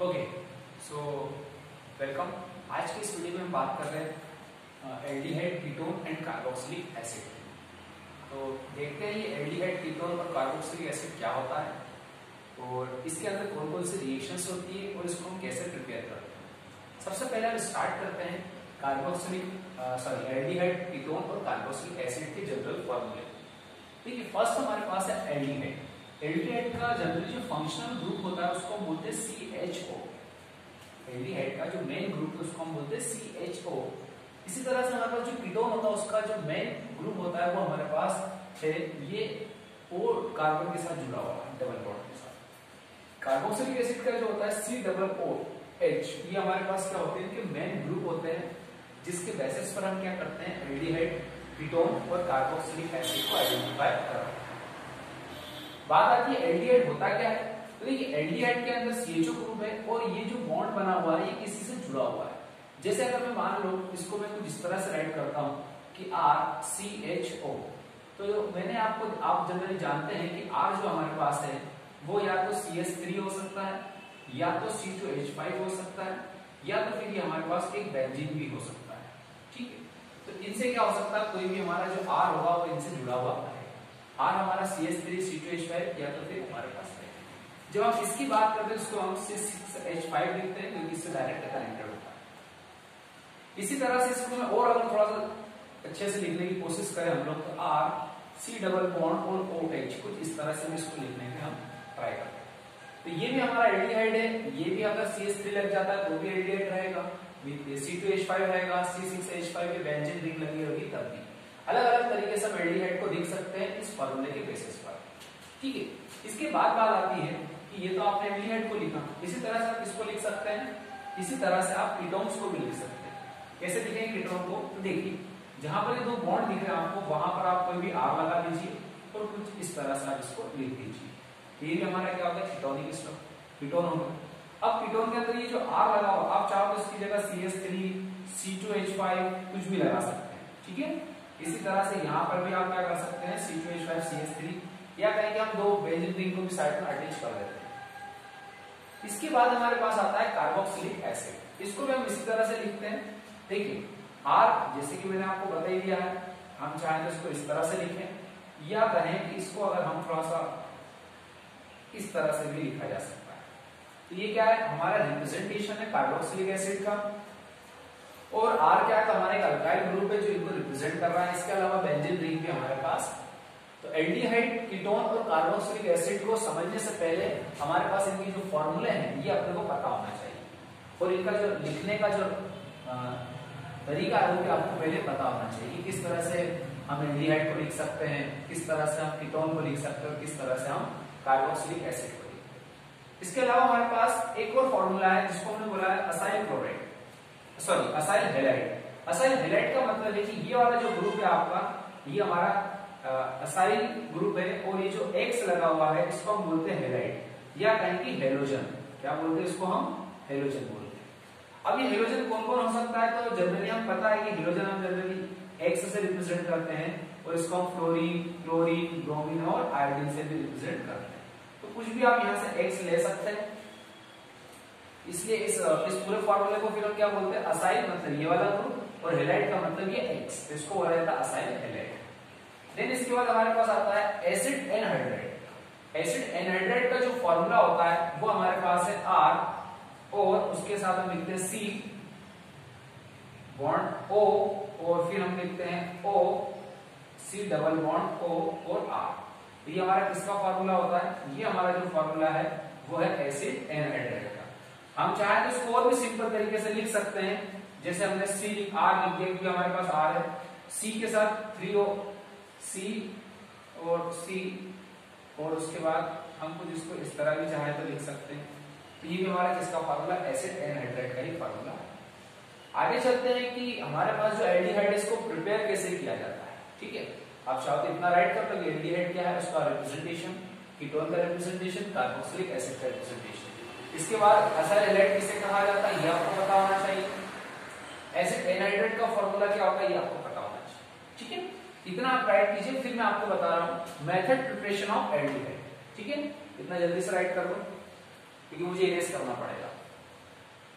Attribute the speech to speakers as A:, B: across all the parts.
A: Okay so welcome. आज की इस वीडियो में हम बात कर रहे हैं aldehyde, ketone and carboxylic acid. तो देखते हैं ये एल्डिहाइड, कीटोन और कार्बोक्सिलिक एसिड क्या होता है और इसके अंदर कौन कौन सी रिएक्शंस होती है और इसको हम कैसे प्रिपेयर करते हैं। सबसे पहले हम स्टार्ट करते हैं एल्डिहाइड, कीटोन और कार्बोक्सिलिक एसिड के जनरल फॉर्मूले। देखिए फर्स्ट हमारे पास है एल्डिहाइड। एल्डिहाइड का जनरली जो फंक्शनल ग्रुप होता है उसको हम बोलते हैं CHO। एल्डिहाइड का जो मेन ग्रुप है उसको हम बोलते हैं CHO। इसी तरह से हमारे पास जो कीटोन होता है उसका जो मेन ग्रुप होता है वो हमारे पास है ये O कार्बन के साथ जुड़ा हुआ है, डबल बॉन्ड के साथ। कार्बोक्सिलिक एसिड का जो होता है COOH, ये हमारे पास क्या होते हैं कि मेन ग्रुप होते हैं जिसके बेसिस पर हम क्या करते हैं एल्डिहाइड, कीटोन और कार्बोक्सिलिक एसिड को आइडेंटिफाई करते हैं। बात आती है एल्डिहाइड होता क्या है। तो देखिए एल्डिहाइड के अंदर CHO ग्रुप है और ये जो बॉन्ड बना हुआ है ये किसी से जुड़ा हुआ है। जैसे अगर मैं मान लो इसको मैं कुछ इस तरह से राइट करता हूं कि RCHO, तो जो मैंने आप जनरली जानते हैं कि R जो हमारे पास है वो या तो CH3 हो सकता है या तो C2H5 हो सकता है या तो फिर ये हमारे पास एक बेंजीन भी हो सकता है। ठीक है, तो इनसे क्या हो सकता है, कोई भी हमारा जो R होगा वो इनसे जुड़ा हुआ है। R हमारा CH3, C2H5 या तो फिर हमारे पास है। जब हम इसकी बात करते हैं उसको हम C6H5 लिखते हैं क्योंकि इससे डायरेक्ट कनेक्टेड होता है। इसी तरह से इसको मैं और अगर थोड़ा सा अच्छे से लिखने की कोशिश करें हम लोग तो R C डबल बॉन्ड और OH, कुछ इस तरह से इसको लिखने के हम ट्राई करते हैं। तो ये भी हमारा एल्डिहाइड है, ये भी अगर CH3 लग जाता है तो भी एल्डिहाइड रहेगा, C2H5 रहेगा, C6H5 पे बेंजीन रिंग लगी होगी तब भी। अलग अलग तरीके से हम एल्डिहाइड को लिख सकते हैं इस फॉर्मूले के बेसिस पर। ठीक है, इसके बाद बात आती है कि ये तो आपने एल्डिहाइड को लिखा, इसी तरह से आप इसको लिख सकते हैं, इसी तरह से आप कीटोन्स को भी लिख सकते हैं। कैसे लिखेंगे कीटोन को, तो देखिए जहां पर ये दो बॉन्ड दिख रहे हैं आपको वहां पर आप कोई भी R लगा लीजिए और कुछ इस तरह से आप इसको लिख दीजिए। ये भी हमारा क्या होता है कीटोनिक स्ट्रक्चर, कीटोन होगा। अब कीटोन के अंदर ये जो R लगा हुआ आप चाहो तो इसकी जगह CH3, C2H5 कुछ भी लगा सकते हैं। ठीक है, इसी तरह से यहाँ पर भी आप क्या कर सकते हैं C2H5 CH3 या कहेंगे हम दो बेंजीन रिंग को भी साइड में अटैच कर देते हैं। इसके बाद हमारे पास आता है कार्बोक्सिलिक एसिड। इसको भी हम इसी तरह से लिखते हैं। देखिए R जैसे कि मैंने आपको बता ही दिया है, हम चाहें तो इसको इस तरह से लिखें या कहें कि इसको अगर हम थोड़ा सा इस तरह से भी लिखा जा सकता है। तो ये क्या है, हमारा रिप्रेजेंटेशन है कार्बोक्सिलिक एसिड का और R क्या है, तो हमारे एक अल्काइल ग्रुप है जो इनको रिप्रेजेंट कर रहा है। इसके अलावा बेंजीन रिंग भी हमारे पास। तो एल्डिहाइड, कीटोन और कार्बोक्सिलिक एसिड को समझने से पहले हमारे पास इनकी जो फॉर्मूले हैं ये अपने को पता होना चाहिए और इनका जो लिखने का जो तरीका है वो भी आपको पहले पता होना चाहिए। किस तरह से हम एल्डिहाइड को लिख सकते हैं, किस तरह से हम कीटोन को लिख सकते हैं और किस तरह से हम कार्बोक्सिलिक एसिड को लिखते हैं। इसके अलावा हमारे पास एक और फॉर्मूला है जिसको हमने बोला है acyl chloride, sorry acyl halide. Acyl halide का मतलब है कि ये वाला जो ग्रुप है आपका ये हमारा असाइल ग्रुप है और ये जो X लगा हुआ है इसको हम बोलते हैं हैलाइड या कहें कि हेलोजन। क्या बोलते हैं इसको, हम हेलोजन बोलते हैं। अब ये हेलोजन कौन कौन हो सकता है, तो जनरली हम पता है कि हेलोजन हम जनरली X से रिप्रेजेंट करते हैं और इसको हम फ्लोरीन, क्लोरीन, ब्रोमीन और आयोडीन से भी रिप्रेजेंट करते हैं। तो कुछ भी आप यहाँ से X ले सकते हैं। इसलिए इस पूरे फॉर्मूले को फिर हम क्या बोलते हैं, असाइल मतलब ये वाला ग्रुप और हैलाइड का मतलब ये X, तो इसको बोला जाता है असाइल हैलाइड। देन इसके बाद हमारे पास आता है एसिड एनहाइड्राइड। एसिड एनहाइड्राइड का जो फॉर्मूला होता है वो हमारे पास है R और उसके साथ हम लिखते हैं C बॉन्ड O और फिर हम लिखते हैं O C double bond O और R। ये हमारा किसका फॉर्मूला होता है, ये हमारा जो फॉर्मूला है वो है एसिड एनहाइड्राइड का। हम चाहे तो इसको और भी सिंपल तरीके से लिख सकते हैं, जैसे हमने R लिख दिया क्योंकि हमारे पास R है। C के साथ 3O, C और C और उसके बाद हम कुछ इसको इस तरह भी चाहे तो लिख सकते हैं। तो ये भी हमारा किसका फार्मूला, एसिड एनहाइड्राइड का ही फार्मूला। आगे चलते हैं कि हमारे पास जो एल्डिहाइड है इसको प्रिपेयर कैसे किया जाता है। ठीक है, आप चाहो तो इतना राइट कर लो कि एल्डिहाइड क्या है, उसका रिप्रेजेंटेशन, कीटोन का रिप्रेजेंटेशन, कार्बोक्सिलिक एसिड का रिप्रेजेंटेशन। इसके बाद असाइल हैलाइड किसे कहा जाता है ये आपको पता होना चाहिए। एसिड एनहाइड्राइड का फार्मूला क्या होता है ये आपको पता होना चाहिए। ठीक है, इतना आप राइट कीजिए, फिर मैं आपको बता रहा हूं मेथड प्रिपरेशन ऑफ एल्डिहाइड। ठीक है, इतना जल्दी से राइट कर लो क्योंकि मुझे इरेज करना पड़ेगा।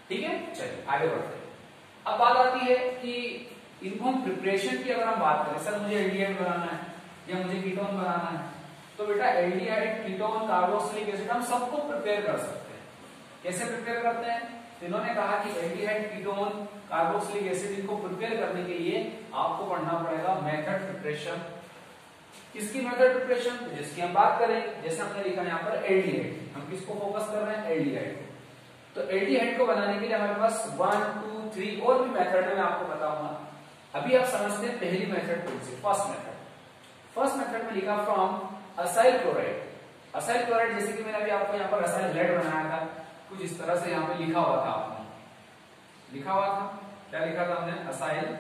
A: ठीक है, चलिए आगे बढ़ते हैं। अब बात आती है कि इनको हम प्रिपरेशन की अगर हम बात करें, सर मुझे एल्डिहाइड बनाना है या मुझे कीटोन बनाना है, तो बेटा एल्डिहाइड, कीटोन, कार्बोक्सिलिक एसिड हम सबको प्रिपेयर कर सकते हैं। कैसे प्रिपेयर करते हैं? तो इन्होंने कहा कि एल्डिहाइड, कीटोन, कार्बोक्सिलिक एसिड इनको प्रिपेयर करने के लिए आपको पढ़ना पड़ेगा मेथड प्रिपरेशन। किसकी मेथड प्रिपरेशन? जिसकी हम बात करें, जैसे हमने लिखा है यहाँ पर एल्डिहाइड, हम किसको फोकस कर रहे हैं? एल्डिहाइड। तो एल्डिहाइड को बनाने के लिए हमारे पास 1, 2, 3 और भी मेथड है, मैं आपको बताऊंगा। अभी आप समझते हैं पहली मेथड कौन सी? First method. फर्स्ट मेथड में लिखा from acyl chloride. Acyl chloride जैसे कि मैंने अभी आपको यहाँ पर असाइल रेड बनाया था, कुछ इस तरह से यहाँ पे लिखा हुआ था, आपने लिखा हुआ था, क्या लिखा था हमने? असाइल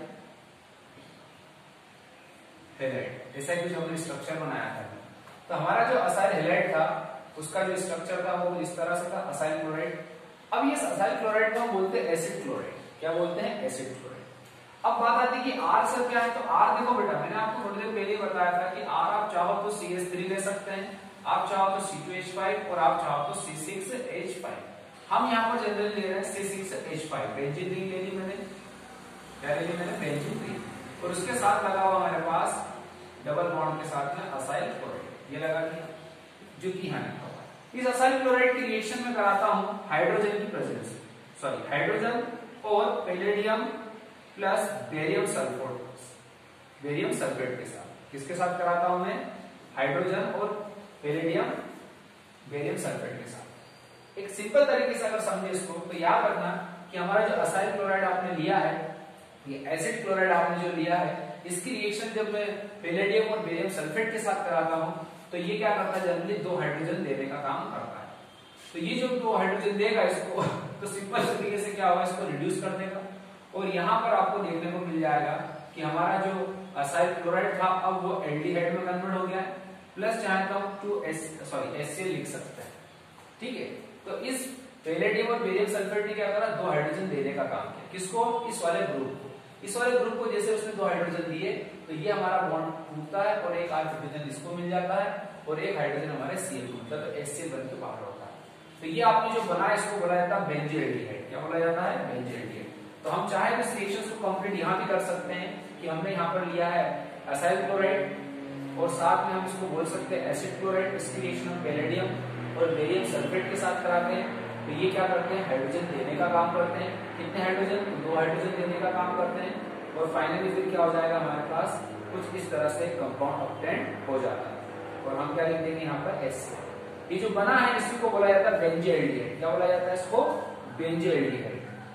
A: हैलाइड, ऐसा कुछ हमने स्ट्रक्चर बनाया था। तो हमारा जो असाइल हैलाइड था उसका जो स्ट्रक्चर था वो इस तरह से था, असाइल क्लोराइड। अब ये असाइल क्लोराइड को हम बोलते हैं एसिड क्लोराइड। क्या बोलते हैं? Acid chloride. अब बात आती है कि R सर क्या है? तो R देखो बेटा, मैंने आपको थोड़ी देर पहले बताया था कि R आप चाहो तो CH3 ले सकते हैं, आप चाहो तो C2H5 और आप चाहो तो C6H5। हम यहाँ पर जनरली ले रहे हैं C6H5, बेंजीन रिंग ले ली मैंने, क्या ले ली मैंने? Benzene ring. और उसके साथ लगा हुआ हमारे पास डबल बॉन्ड के साथ में असाइल क्लोराइड, ये लगा दिया, जो कि यहाँ लिखा हुआ है। इस असाइल क्लोराइड की रिएक्शन में कराता हूं हाइड्रोजन की प्रेजेंस, सॉरी हाइड्रोजन और palladium plus barium sulphate, barium sulphate के साथ। किसके साथ कराता हूं मैं? हाइड्रोजन और पैलेडियम बेरियम सल्फेट के साथ। एक सिंपल तरीके से अगर समझे इसको तो याद रखना कि हमारा जो असाइल क्लोराइड आपने लिया है, ये एसिड क्लोराइड आपने जो लिया है, इसकी रिएक्शन जब मैं पैलेडियम और बेरियम सल्फेट के साथ कराता हूं तो ये क्या करता है? जनरली 2 हाइड्रोजन देने का काम करता है। तो ये जो 2 हाइड्रोजन देगा इसको तो सिंपल तरीके से क्या होगा? इसको रिड्यूस कर देगा। और यहाँ पर आपको देखने को मिल जाएगा कि हमारा जो असाइल क्लोराइड था अब वो एल्डिहाइड में कन्वर्ट हो गया है, प्लस चाहे तो हम HCl लिख सकते हैं। ठीक है, तो इस पैलेडियम और बेरियम सल्फेट ने क्या करा? 2 हाइड्रोजन देने का काम किया। किसको? इस वाले ग्रुप को। इस वाले ग्रुप को जैसे उसने 2 हाइड्रोजन दिए तो ये हमारा बॉन्ड टूटता है और एक हाइड्रोजन इसको मिल जाता है और एक हाइड्रोजन हमारे Cl को मिलता है, तो HCl बन के बाहर होता है। तो ये आपने जो बनाया इसको बोला जाता है बेंजोएल्डिहाइड। क्या बोला जाता है? बेंजोएल्डिहाइड। तो हम चाहे इस रिएक्शन को कंप्लीट यहाँ भी कर सकते हैं कि हमने यहाँ पर लिया है असाइल क्लोराइड और साथ में हम इसको बोल सकते हैं एसिड क्लोराइड। इसकी रिएक्शन हम पैलेडियम और बेरियम सल्फेट के साथ कराते हैं, तो ये क्या करते हैं? हाइड्रोजन देने का काम करते हैं। कितने हाइड्रोजन? 2 हाइड्रोजन देने का काम करते हैं। और फाइनली फिर क्या हो जाएगा? हमारे पास कुछ इस तरह से कंपाउंड ऑब्टेन हो जाता है और हम क्या लिख देंगे यहाँ पर HCl। ये जो बना है इसी को बोला जाता है बेंजोएल्डिहाइड। क्या बोला जाता है इसको? बेंजोएल्डिहाइड।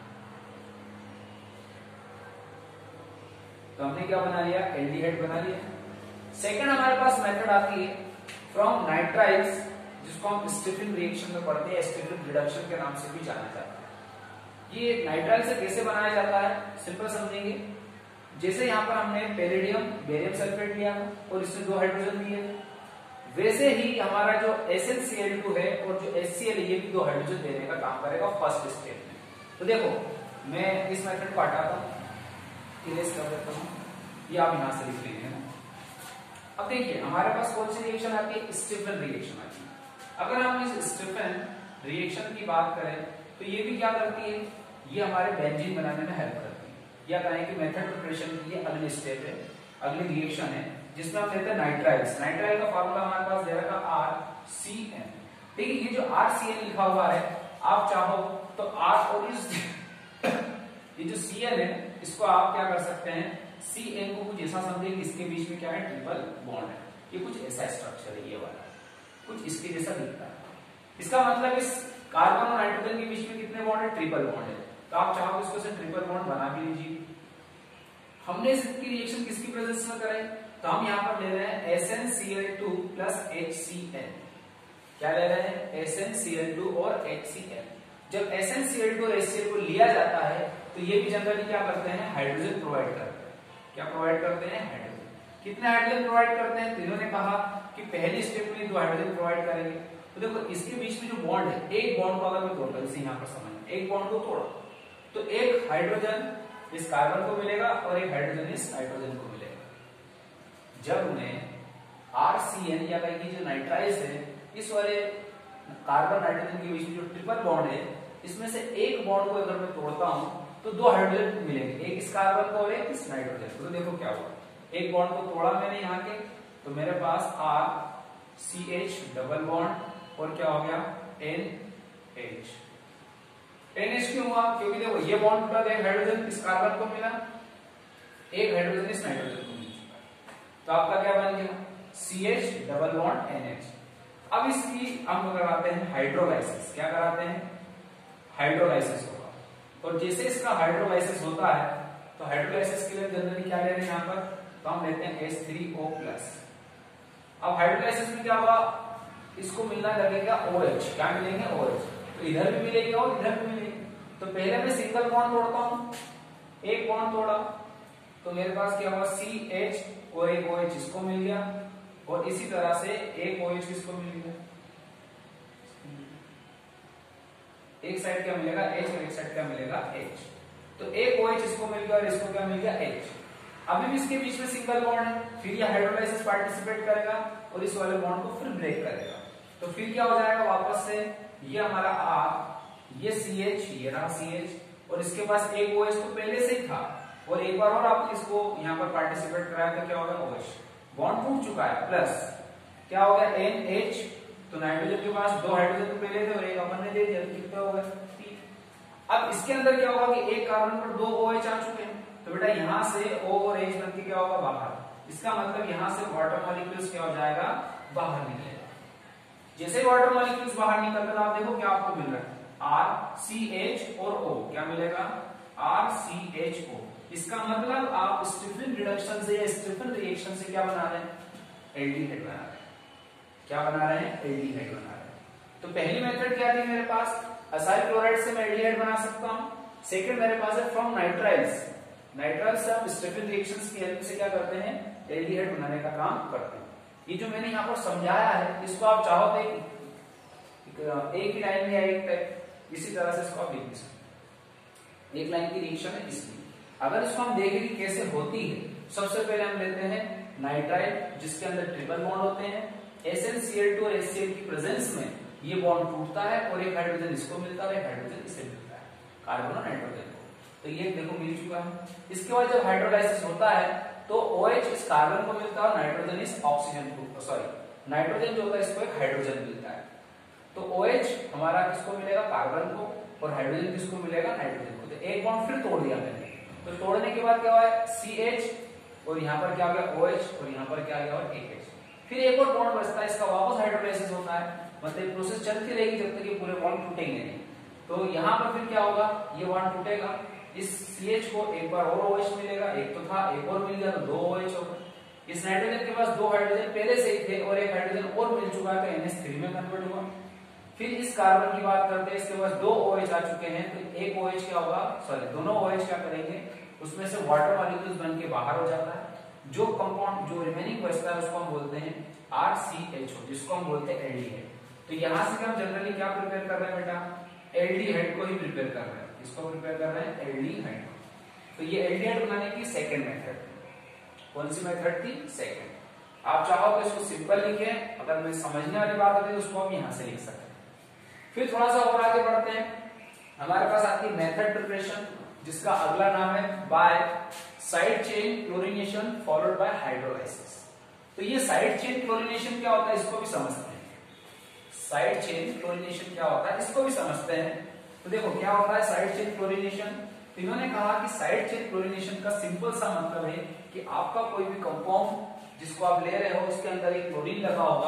A: तो हमने क्या बना लिया? एल्डिहाइड बना लिया। सेकंड हमारे पास मेथड आती है फ्रॉम नाइट्राइल्स, जिसको हम स्टीफन रिएक्शन में पढ़ते हैं, स्टीफन रिडक्शन के नाम से भी जाना जाता है। ये नाइट्राइल से कैसे बनाया जाता है? सिंपल समझेंगे। जैसे यहाँ पर हमने पैलेडियम बेरियम सल्फेट लिया और इसमें 2 हाइड्रोजन दिए, वैसे ही हमारा जो SnCl2 है और जो HCl ये भी 2 हाइड्रोजन देने का काम करेगा फर्स्ट स्टेप में। तो देखो मैं इस मेथड को हटाता हूँ, इरेज कर देता हूँ, ये आप यहां से लिख लेंगे। अब देखिए हमारे पास कौन सी रिएक्शन आती है? स्टीफन रिएक्शन आती है। अगर हम इस स्टीफन रिएक्शन की बात करें तो ये भी क्या करती है? ये हमारे बेंजीन बनाने में हेल्प करती है। या कहें कि मेथड प्रिपरेशन की ये अगली स्टेप है, अगली रिएक्शन है, जिसमें हम लेते हैं नाइट्राइल्स। नाइट्राइल का फार्मूला हमारे पास दे रखा RCN। ठीक है, ये जो RCN लिखा हुआ है, आप चाहो तो R और इस ये जो Cl है इसको आप क्या कर सकते हैं? Cn को कुछ ऐसा समझिए कि इसके बीच में क्या है? ट्रिपल बॉन्ड है। ये कुछ ऐसा स्ट्रक्चर है, ये वाला कुछ इसके जैसा दिखता है। इसका मतलब इस कार्बन और नाइट्रोजन के बीच में कितने बॉन्ड है? ट्रिपल बॉन्ड है। तो आप चाहो इसको से ट्रिपल बॉन्ड बना भी लीजिए। हमने इसकी रिएक्शन किसकी प्रेजेंस में कराई? तो हम यहाँ पर ले रहे हैं SnCl2 प्लस HCl। क्या ले रहे हैं? SnCl2 और HCl। जब SnCl2 और HCl को लिया जाता है तो ये भी जनरली क्या करते हैं? हाइड्रोजन प्रोवाइड करते हैं। क्या प्रोवाइड करते हैं? हाइड्रोजन। कितने हाइड्रोजन प्रोवाइड करते हैं? तो इन्होंने कहा कि पहली स्टेप में 2 हाइड्रोजन प्रोवाइड करेंगे। तो देखो इसके बीच में जो बॉन्ड है, एक बॉन्ड को अगर मैं तोड़ता हूं, इसे यहाँ पर समझ, एक बॉन्ड को तोड़ा तो एक हाइड्रोजन इस कार्बन को मिलेगा और एक हाइड्रोजन इस नाइट्रोजन को मिलेगा। जब उन्हें RCN या कहीं जो नाइट्राइल्स है, इस वाले कार्बन नाइट्रोजन के बीच में जो ट्रिपल बॉन्ड है इसमें से एक बॉन्ड को अगर मैं तोड़ता हूं तो दो हाइड्रोजन मिलेंगे, एक इस कार्बन को और एक इस नाइट्रोजन को। तो देखो क्या हुआ, एक बॉन्ड को तोड़ा मैंने यहाँ के, तो मेरे पास RCH डबल बॉन्ड और क्या हो गया NH। NH क्यों हुआ, क्योंकि देखो ये बॉन्ड टूटा, एक हाइड्रोजन इस कार्बन को मिला, एक हाइड्रोजन इस नाइट्रोजन को मिल चुका है। तो आपका क्या बन गया CH डबल बॉन्ड NH। अब इसकी हम कराते हैं हाइड्रोलाइसिस। क्या कराते हैं, हाइड्रोलाइसिस होगा। और जैसे इसका हाइड्रोलाइसिस होता है तो हाइड्रोलाइसिस के लिए जनरली क्या ले रहे हैं यहाँ पर, तो हम लेते हैं H3O+। अब हाइड्रोलाइसिस में क्या होगा, इसको मिलना लगेगा OH। क्या मिलेंगे OH, तो इधर भी मिलेगा और इधर भी मिलेगा। तो पहले मैं सिंगल बॉन्ड तोड़ता हूं, एक बॉन्ड तोड़ा तो मेरे पास क्या हुआ CH और एक OH इसको मिल गया, और इसी तरह से एक OH इसको मिल गया। एक साइड क्या मिलेगा H और एक साइड क्या मिलेगा H। तो एक OH इसको मिल गया और इसको क्या मिल गया H। अभी भी इसके बीच में सिंगल बॉन्ड है, फिर ये हाइड्रोलाइसिस पार्टिसिपेट करेगा और इस वाले बॉन्ड को फिर ब्रेक करेगा। तो फिर क्या हो जाएगा वापस से, ये हमारा R, ये CH, ये रहा CH, और इसके पास एक OH तो पहले से ही था, और एक बार और आप इसको यहाँ पर पार्टिसिपेट कराया तो क्या होगा OH, बॉन्ड टूट चुका है, प्लस क्या हो गया NH। तो नाइट्रोजन के पास दो हाइड्रोजन तो पहले थे और एक अपन ने दे दिया, कितना हो गया 3। अब इसके अंदर क्या होगा कि एक कार्बन पर दो OH आ चुके हैं, तो बेटा यहां से O और H बनके क्या होगा बाहर। इसका मतलब यहां से वाटर मॉलिक्यूल्स क्या हो जाएगा, बाहर निकलेगा। जैसे ही वाटर मॉलिक्यूल्स बाहर निकलकर आप देखो क्या आपको मिल रहा है RCH और O। क्या मिलेगा RCHO। इसका मतलब आप स्टीफन रिडक्शन से या स्टीफन रिएक्शन से क्या बना रहे हैं, एल्डिहाइड बना रहे हैं। क्या बना रहे हैं, एल्डिहाइड बना रहे हैं। तो पहली मेथड क्या थी मेरे पास, असाइल क्लोराइड से मैं एल्डिहाइड बना सकता हूं। सेकंड मेरे पास है फ्रॉम नाइट्राइल्स, नाइट्राइल्स से हम स्टीफन रिएक्शंस की हेल्प से क्या करते हैं, एल्डिहाइड बनाने का काम करते हैं। ये जो मैंने यहाँ पर समझाया है इसको आप चाहो तो एक ही लाइन में या एक टाइप इसी तरह से इसको आप लिख सकते। एक लाइन की रिएक्शन है इसलिए। अगर इसको हम देखें कि कैसे होती है, सबसे पहले हम लेते हैं नाइट्राइल जिसके अंदर ट्रिपल बॉन्ड होते हैं, SnCl2 और HCl की प्रेजेंस में ये बॉन्ड टूटता है और एक हाइड्रोजन इसको मिलता है, एक हाइड्रोजन इसे मिलता है, कार्बन और नाइट्रोजन को। तो ये देखो मिल चुका है। इसके बाद जब हाइड्रोलाइसिस होता है तो OH इस कार्बन को मिलता है और नाइट्रोजन इस ऑक्सीजन को, सॉरी नाइट्रोजन जो होता है इसको एक हाइड्रोजन मिलता है। तो OH हमारा किसको मिलेगा, कार्बन को, और हाइड्रोजन किसको मिलेगा, नाइट्रोजन को। तो एक बॉन्ड फिर तोड़ दिया मैंने। तो तोड़ने के बाद क्या हुआ है CH, और यहाँ पर क्या आ गया OH, और यहाँ पर क्या आ गया AH। फिर एक और बॉन्ड बचता है, इसका वापस हाइड्रोलाइसिस होता है, मतलब प्रोसेस चलती रहेगी जब तक ये पूरे बॉन्ड टूटेंगे नहीं। तो यहाँ पर फिर क्या होगा, ये बॉन्ड टूटेगा, इस CH को एक बार और OH मिलेगा, एक तो था एक और मिल गया तो दो OH होगा। इस नाइट्रोजन के पास दो हाइड्रोजन पहले से ही थे और एक हाइड्रोजन और मिल चुका है तो NH3 में कन्वर्ट हुआ। फिर इस कार्बन की बात करते हैं, इसके पास दो OH आ चुके हैं, तो एक OH क्या होगा, सॉरी दोनों OH क्या करेंगे, उसमें से वाटर मॉलिक्यूल्स बन के बाहर हो जाता है। जो कंपाउंड जो रिमेनिंग बचता है उसको हम बोलते हैं RCHO, जिसको हम बोलते हैं एल्डिहाइड। तो यहां से हम जनरली क्या प्रिपेयर कर रहे हैं बेटा, एल्डिहाइड को ही प्रिपेयर कर रहे हैं। इसको प्रिपेयर कर रहे हैं एल्डिहाइड। तो ये एल्डिहाइड बनाने की सेकंड मेथड। कौन सी मेथड थी, सेकंड। आप चाहो तो इसको सिंपल लिखे, अगर मैं समझने वाली बात होती है तो उसको हम यहां से लिख सकते हैं। फिर थोड़ा सा और आगे बढ़ते हैं, हमारे पास आती है मेथड प्रिपरेशन, जिसका अगला नाम है by side chain chlorination followed by hydrolysis. तो ये साइड चेन क्लोरीनेशन क्या होता है इसको भी समझते हैं। साइड चेन क्लोरीनेशन क्या होता है इसको भी समझते हैं। तो देखो क्या होता है साइड चेन क्लोरीनेशन। तो इन्होंने कहा कि साइड चेन क्लोरीनेशन का सिंपल सा मतलब है कि आपका कोई भी कंपाउंड जिसको आप ले रहे हो उसके अंदर एक क्लोरीन लगा होगा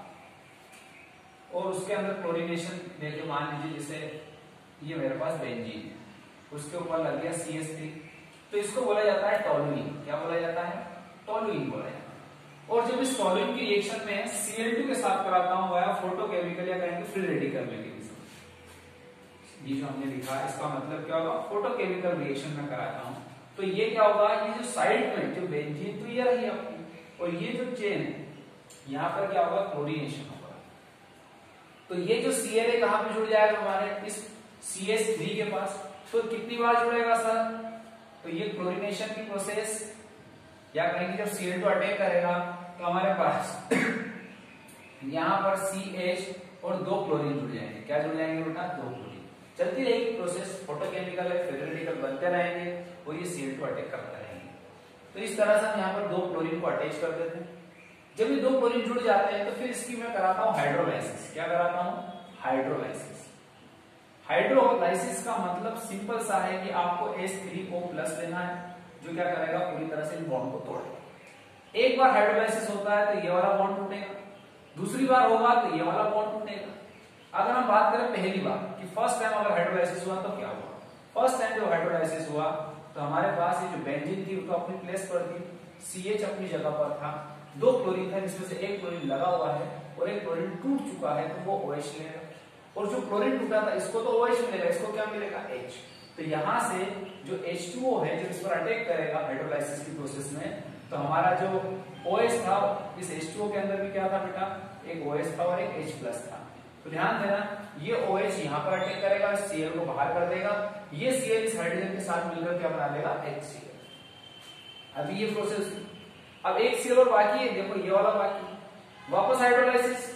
A: और उसके अंदर क्लोरीनेशन देखिए, मान लीजिए जैसे ये मेरे पास बेंजीन है, उसके ऊपर लग गया CH3, तो इसको बोला जाता है टोलुइन। क्या बोला जाता है, टोलुइन बोला जाता है। और जब इस टोलुइन की रिएक्शन में Cl2 के साथ कराता हूं वह फोटोकेमिकल या कहेंगे फ्री रेडिकल मैकेनिज्म, ये जो हमने लिखा है इसका मतलब क्या होगा, फोटोकेमिकल रिएक्शन में कराता हूं तो ये क्या होगा, ये जो साइड में जो बेंजीन तो ये रही आपकी, और ये जो चेन है यहाँ पर क्या होगा, क्लोरीनेशन होगा। तो ये जो Cl कहां पे जुड़ जाएगा हमारे इस CH3 के पास, तो कितनी बार जुड़ेगा सर, तो ये क्लोरीनेशन की प्रोसेस या कहेंगे जब Cl2 अटैक करेगा तो हमारे पास यहाँ पर CH और दो क्लोरीन जुड़ जाएंगे। क्या जुड़ जाएंगे बेटा, दो क्लोरीन। चलती रहेगी प्रोसेस, फोटोकेमिकल है, फ्री रेडिकल बनते रहेंगे और ये Cl2 अटैक करते रहेंगे। तो इस तरह से हम यहाँ पर 2 क्लोरीन को अटैच कर देते हैं। जब ये 2 क्लोरीन जुड़ जाते हैं तो फिर इसकी मैं कराता हूँ हाइड्रोलाइसिस। क्या कराता हूँ? हाइड्रोलाइसिस। हाइड्रोलाइसिस का मतलब सिंपल सा है कि आपको H3O+ लेना है, जो क्या करेगा, पूरी तरह से बॉन्ड को तोड़ेगा। एक बार हाइड्रोलाइसिस होता है तो ये वाला बॉन्ड टूटेगा, दूसरी बार होगा तो ये वाला बॉन्ड टूटेगा। अगर हम बात करें पहली बार कि फर्स्ट टाइम अगर हाइड्रोलाइसिस हुआ तो क्या हुआ, फर्स्ट टाइम जब हाइड्रोलाइसिस हुआ तो हमारे पास ये जो बेंजीन थी वो तो अपनी प्लेस पर थी, CH अपनी जगह पर था, 2 क्लोरीन था जिसमें से एक क्लोरीन लगा हुआ है और एक क्लोरीन टूट चुका है तो वो OH लेगा, और जो क्लोरीन टूटा था इसको तो OH मिलेगा, इसको क्या मिलेगा? H। तो यहां से जो H2O है जब इस पर अटैक करेगा हाइड्रोलाइसिस की प्रोसेस में, तो हमारा जो OH था इस H2O के अंदर भी क्या था बेटा? एक OH था और एक H+ था। तो ध्यान देना, ये OH यहाँ पर अटैक करेगा, Cl को बाहर कर देगा, ये Cl इस हाइड्रोजन के साथ मिलकर क्या बना लेगा? HCl। अभी ये प्रोसेस, अब एक Cl और बाकी है, देखो ये वाला बाकी, वापस हाइड्रोलाइसिस,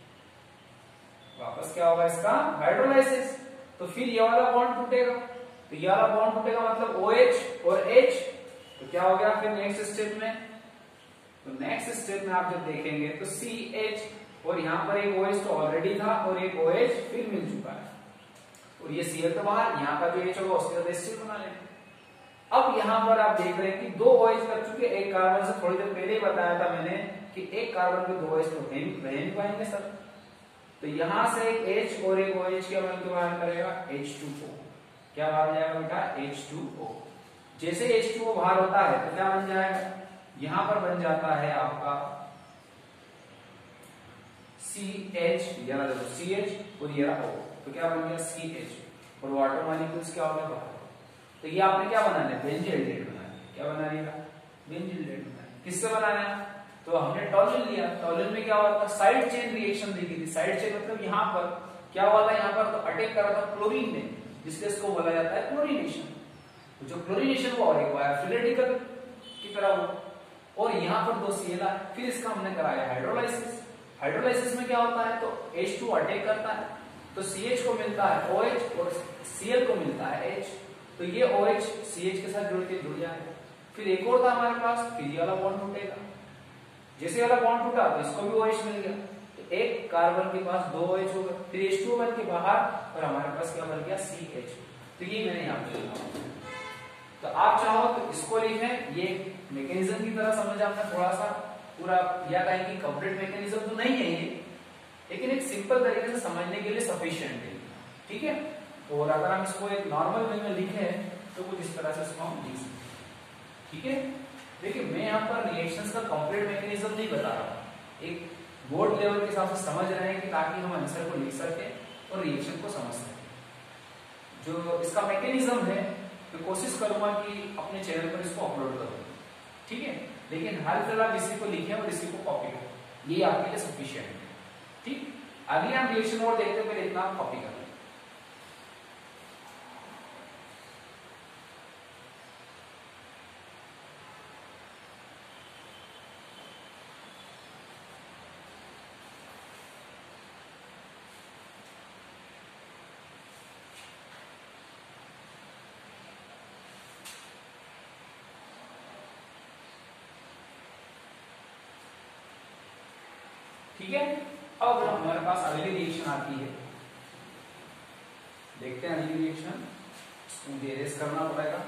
A: वापस क्या होगा इसका? हाइड्रोलाइसिस। तो फिर ये वाला बॉन्ड टूटेगा, तो ये वाला बॉन्ड टूटेगा मतलब OH और H, तो क्या हो गया फिर नेक्स्ट स्टेप में? तो नेक्स्ट स्टेप में आप जब देखेंगे तो CH, और यहाँ पर एक OH तो ऑलरेडी था और एक OH फिर मिल चुका है, और ये Cl तो बाहर, यहाँ का जो H होगा उसके साथ H बना लेंगे। अब यहाँ पर आप देख रहे हैं कि 2 OH लग चुके, एक कार्बन से थोड़ी देर पहले ही बताया था मैंने कि एक कार्बन पे 2 OH तो रह नहीं पाएंगे सर। तो यहाँ से एक H और एक OH क्या बन के बाहर करेगा? H2O। क्या बाहर जाएगा बेटा? H2O। जैसे H2O बाहर होता है तो क्या बन जाएगा? यहाँ पर बन जाता है आपका CH, CH और ये O, तो क्या बन गया? CH, और वाटर मॉलिक्यूल्स क्या हो गया? बाहर। तो ये आपने क्या बनाना है? बेंजील्डेट बनाना है। क्या बना लिया? बेंजील्डेट बनाना है। किससे बनाना है? तो हमने टॉल्यून लिया, टॉल्यून में क्या हुआ था? साइड चेन रिएक्शन देखी थी। साइड चेन मतलब यहाँ पर क्या हुआ था? यहाँ पर तो अटैक करा था क्लोरीन ने, जिसके इसको बोला जाता है क्लोरीनेशन। तो जो क्लोरीनेशन हुआ और एक बार फ्री रेडिकल की तरह हुआ, और यहाँ पर 2 Cl आए, फिर इसका हमने कराया हाइड्रोलाइसिस। हाइड्रोलाइसिस में क्या होता है? तो H2 अटैक करता है, तो CH को मिलता है OH और Cl को मिलता है H, तो ये OH CH के साथ जुड़ जाएगा। फिर एक और था हमारे पास, फिर ये वाला बॉन्ड टूटेगा, जैसे वाला बॉन्ड टूटा तो इसको भी OH मिल गया, तो एक कार्बन के पास 2 OH हो गए, फिर H2O बन के बाहर और हमारे पास क्या बन गया? CH। तो ये मैंने यहाँ पे लिखा। तो आप चाहो तो इसको लिखें, ये मैकेनिज्म की तरह समझ आपने थोड़ा सा पूरा, या कहेंगे कंप्लीट मैकेनिज्म तो नहीं है ये, लेकिन एक सिंपल तरीके से समझने के लिए सफिशिएंट है, ठीक है। और अगर हम इसको एक नॉर्मल वे में लिखें तो कुछ इस तरह से इसको हम लिख सकते, ठीक है। देखिए मैं यहाँ पर रिएक्शंस का कंप्लीट मैकेनिज्म नहीं बता रहा, एक बोर्ड लेवल के हिसाब से समझ रहे हैं कि ताकि हम आंसर को लिख सकें और रिएक्शन को समझ सकें। जो इसका मैकेनिज्म है मैं कोशिश करूंगा कि अपने चैनल पर इसको अपलोड करूं, ठीक है, लेकिन हाल फिलहाल इसी को लिखें और इसी को कॉपी करें, ये आपके लिए सफिशिएंट है, ठीक। अगले हम रिएक्शन और देखते हैं, पहले इतना आप कॉपी करें। ठीक है, अब हमारे पास अगली रिएक्शन आती है, देखते हैं अगली रिएक्शन, इसको इरेज करना पड़ेगा।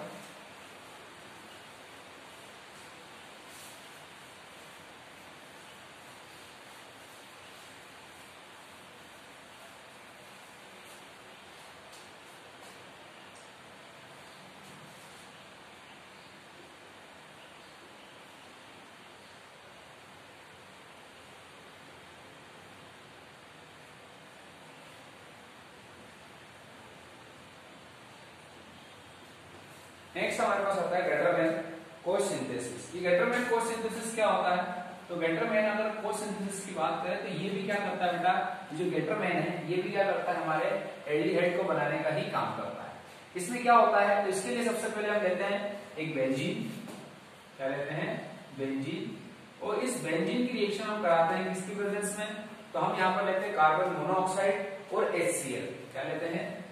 A: नेक्स्ट हमारे पास होता है गेटरमैन कोसिंथेसिस। ये गेटरमैन कोसिंथेसिस क्या होता है? तो गेटरमैन अगर कोसिंथेसिस की बात करें तो ये भी क्या करता है बेटा, जो गेटरमैन है ये भी क्या करता है, हमारे एल्डिहाइड को बनाने का ही काम करता है। इसमें क्या होता है, तो इसके लिए सबसे पहले हम लेते हैं एक बेंजीन, क्या लेते हैं, बेंजीन, और इस बेंजीन की रिएक्शन हम कराते हैं किसकी प्रेजेंस में, तो हम यहाँ पर लेते हैं कार्बन मोनोऑक्साइड और HCl, क्या लेते हैं,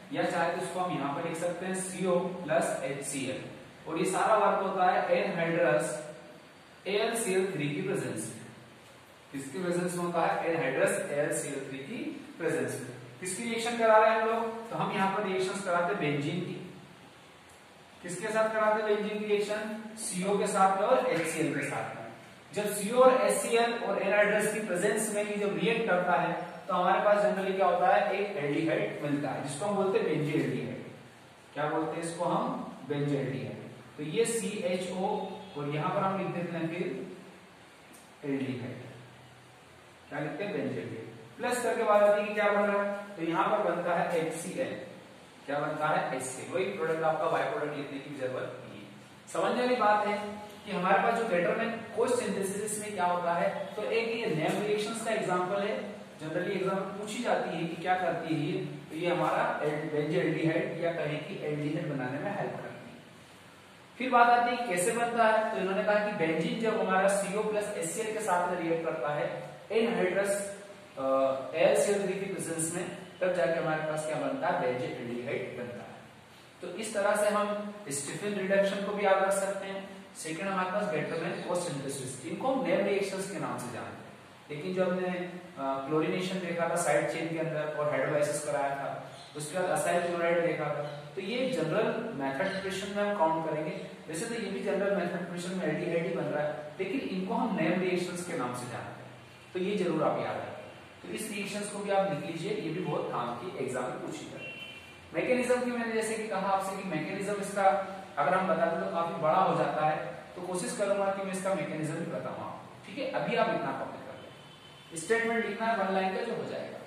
A: या चाहे तो इसको हम यहाँ पर लिख सकते हैं CO प्लस HCl, और ये सारा वर्क होता है एनहाइड्रस AlCl3 की प्रेजेंस में। किसकी प्रेजेंस में होता है? एनहाइड्रस AlCl3 की प्रेजेंस में। किसकी रिएक्शन करा रहे हैं हम लोग? तो हम यहाँ पर रिएक्शंस कराते हैं बेंजीन की। किसके साथ कराते हैं बेंजीन की रिएक्शन? CO के साथ में और HCl के साथ में। जब CO और HCl और एनहाइड्रस की प्रेजेंस में ये जब रिएक्ट करता है तो हमारे पास जनरली क्या होता है? एक एल्डिहाइड मिलता है जिसको हम बोलते हैं बेंजीएल्डिहाइड। क्या बोलते हैं इसको हम? बेंजीएल्डिहाइड। तो ये CHO और यहां पर हम लिख देते हैं फिर एल्डिहाइड। क्या लिखते हैं? बेंजीएल्डिहाइड। प्लस करके बात आती है कि क्या बन रहा है, तो यहां पर बनता है HCl। क्या बनता है? HCl। वही प्रोडक्ट आपका बाय प्रोडक्ट लिखने की जरूरत नहीं है। समझने वाली बात है कि हमारे पास जो बेटरमेंट कोस्ट सिंथेसिस में क्या होता है, तो एक ये नेम रिएक्शंस का एग्जांपल है, जनरली एग्जाम में पूछी जाती है कि क्या करती है, तो ये हमारा बेंजीएल्डिहाइड या कहें कि एल्डिहाइड बनाने में हेल्प करती है। फिर बात आती है कैसे बनता है, तो इन्होंने कहा कि बेंजीन जब हमारा CO प्लस HCl के साथ में रिएक्ट करता है एनहाइड्रस AlCl3 की प्रेजेंस में, तब जाके हमारे पास क्या बनता है? बेंजीएल्डिहाइड बनता है। तो इस तरह से हम स्टीफन रिडक्शन को भी याद रख सकते हैं। सेकंड हमारे पास बेटरमेंट कोस्ट सिंथेसिस, इनको हम नेम रिएक्शंस के नाम से जानते हैं। लेकिन जो हमने क्लोरीनेशन देखा था साइड चेन के अंदर और हाइड्रोलाइसिस कराया था, उसके बाद असाइल क्लोराइड देखा था, तो ये जनरल मेथड प्रिपरेशन में हम काउंट करेंगे। वैसे तो ये भी जनरल मेथड प्रिपरेशन में एल्डिहाइड ही बन रहा है, लेकिन इनको हम नेम रिएक्शंस के नाम से जानते हैं। तो ये जरूर आप याद रखें। तो इस रिएक्शंस को भी आप लिख लीजिए, ये भी बहुत काम की एग्जाम में पूछी जाती है। मैकेनिज्म की मैंने जैसे कि कहा आपसे कि मैकेनिज्म इसका अगर हम बता दें तो काफी बड़ा हो जाता है, तो कोशिश करूंगा कि मैं इसका मैकेनिज्म भी बताऊं आपको। ठीक है, अभी आप इतना कॉपी कर लें। स्टेटमेंट लिखना है 1 लाइन का जो हो जाएगा।